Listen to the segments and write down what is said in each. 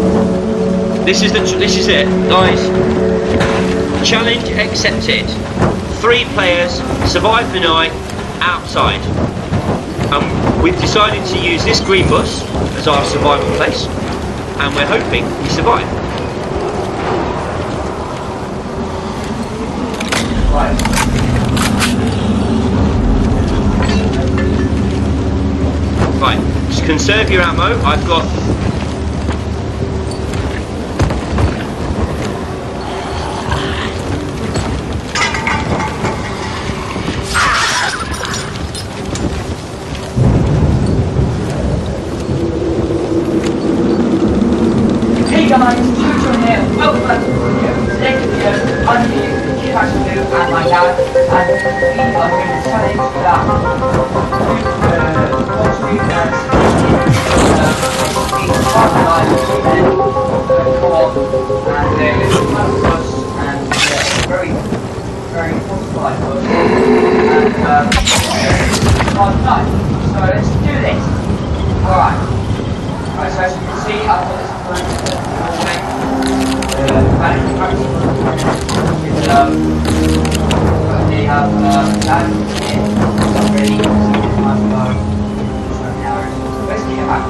This is it, guys. Challenge accepted. 3 players, survive the night outside. We've decided to use this green bus as our survival place, and we're hoping we survive. Right, just conserve your ammo. I've got Hey guys, Tutor here. Welcome back to the video. Today's video, I'm here with Passion and my dad, and we are doing a challenge that very fortified bus, and night. So let's do this. Alright, so as you can see, I've got this they have that in ready to let's get back.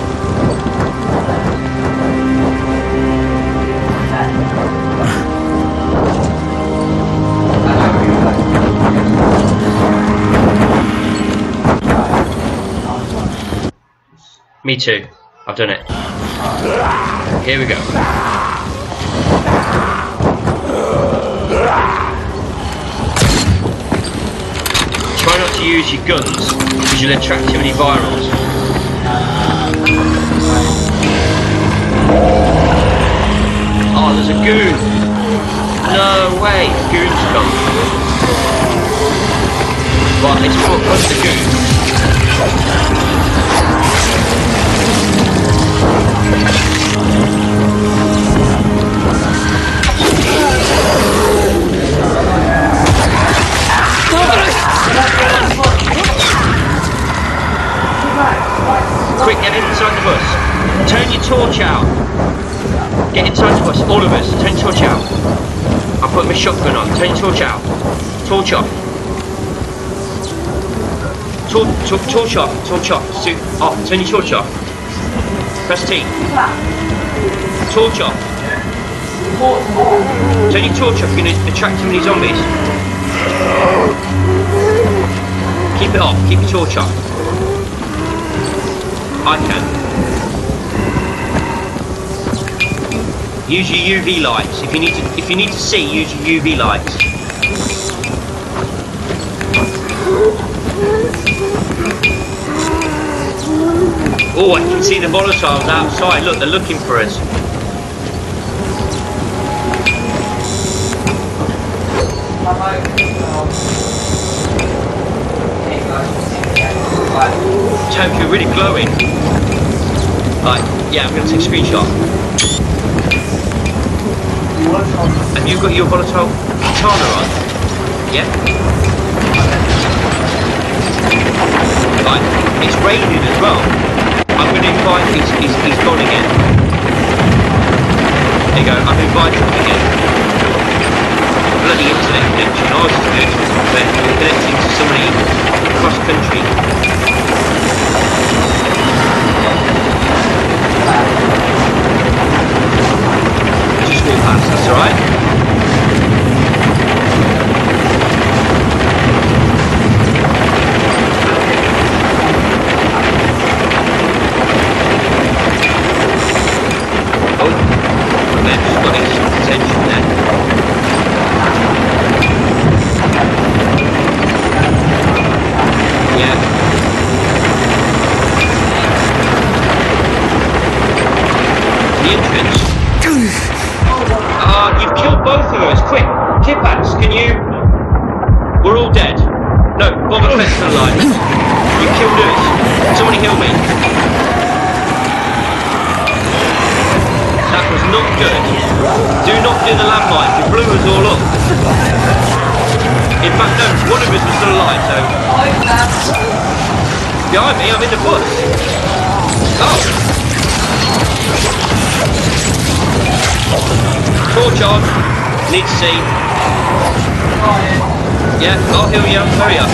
Me too. I've done it. Here we go. Try not to use your guns because you'll attract too many virals. Oh, there's a goon. No way, goon's come. Well, it's called the goon. Quick, get inside the bus. Turn your torch out. Get inside the bus, all of us. Turn your torch out. I'll put my shotgun on. Turn your torch out. Torch off. Torch off. Torch off. Off. Turn your torch off. Press T. Torch off. Turn your torch off. You're going to attract too many zombies. Keep it off. Keep your torch off. I can. Use your UV lights. If you need to see, use your UV lights. Oh, I can see the volatiles outside. Look, they're looking for us. Toke, you're really glowing. Right, yeah, I'm going to take a screenshot. Have you got your volatile katana on? Yeah? Right, it's raining as well. I'm going to invite, he's gone again. There you go, I've invited him again. Bloody internet connection, ours is good. We're connecting to somebody cross country. Just walk past, that's alright? Oh, man, just got his attention there. Yeah. The entrance. You've killed both of us. Quick, Kipax, can you? We're all dead. No, Boba Fett's still alive. You killed us. Somebody heal me. That was not good. Do not do the landmine. You blew us all up. In fact, no, one of us was still alive, so... Behind me, I'm in the bus. Oh. torch on. Need to see. Yeah, I'll heal you. Hurry up.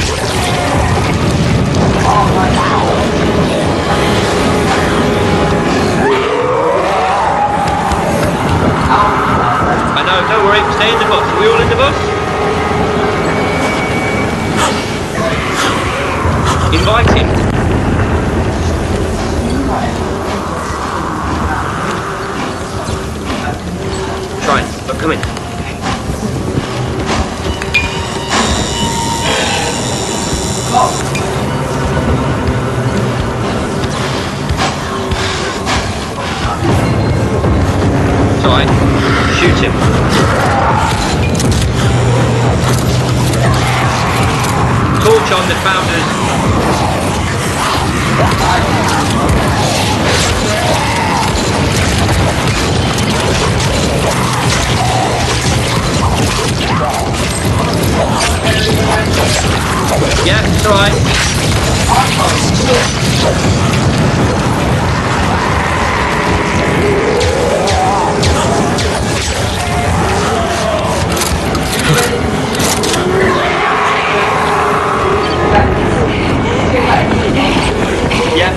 I know, don't worry, stay in the bus. Are we all in the bus? Invite him. Try it, but come in. Alright, shoot him. Torch on the founders. Yeah, it's alright. Yeah.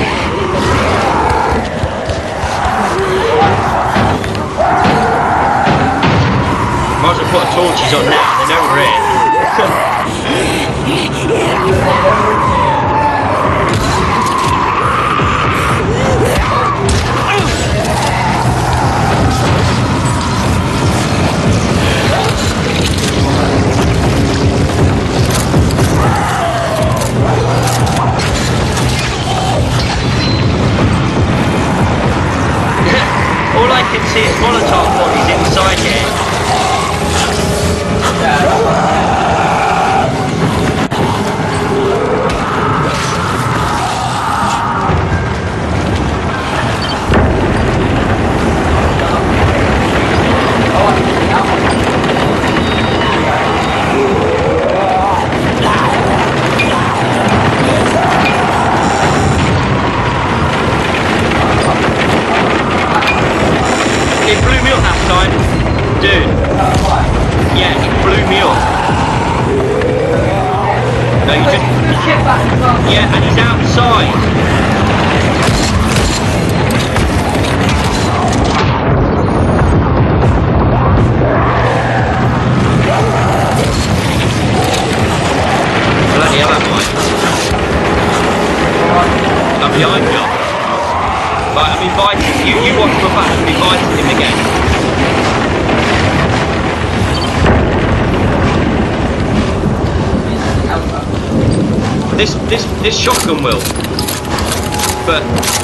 Might as well put torches on now, they know we're here. All I can see is volatile bodies inside here. It blew me up last time, dude. Yeah, it blew me up. No, you just... Yeah, and he's outside. Bloody hell, am I? I'm behind you. Right, I'm inviting you. You watch my back. I'm inviting him again. This shotgun will. But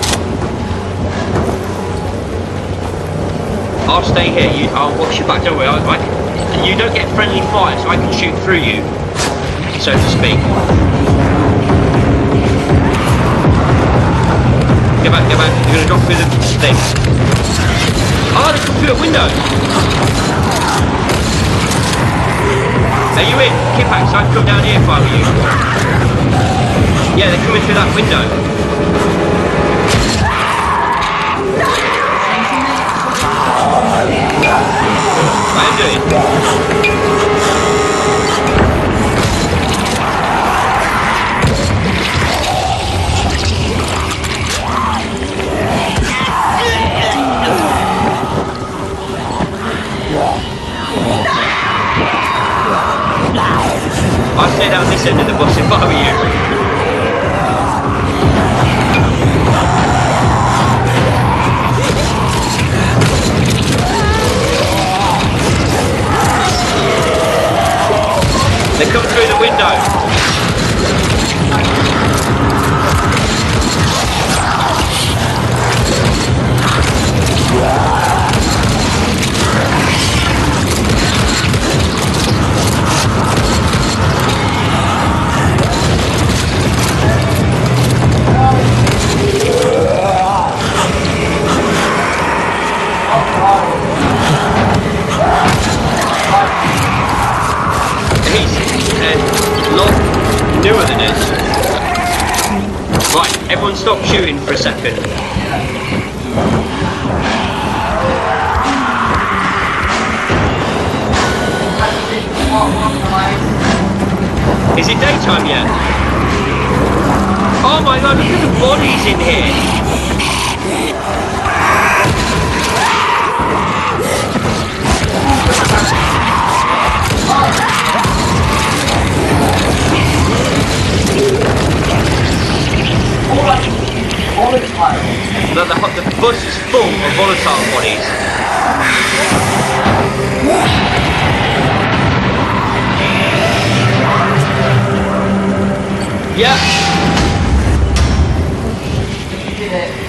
I'll stay here. I'll watch your back. Don't worry. You don't get friendly fire, so I can shoot through you, so to speak. Go back, you're going to drop through the thing. Oh, they come through a window. Are you in? Keep back, so I can come down here if I were you. Yeah, they're coming through that window. What are you doing? I'd stay down this end of the bus if I were you. They come through the window. Newer than us. Right, everyone stop shooting for a second. Is it daytime yet? Oh my god, look at the bodies in here. The bus is full of volatile bodies. Yeah. You did it.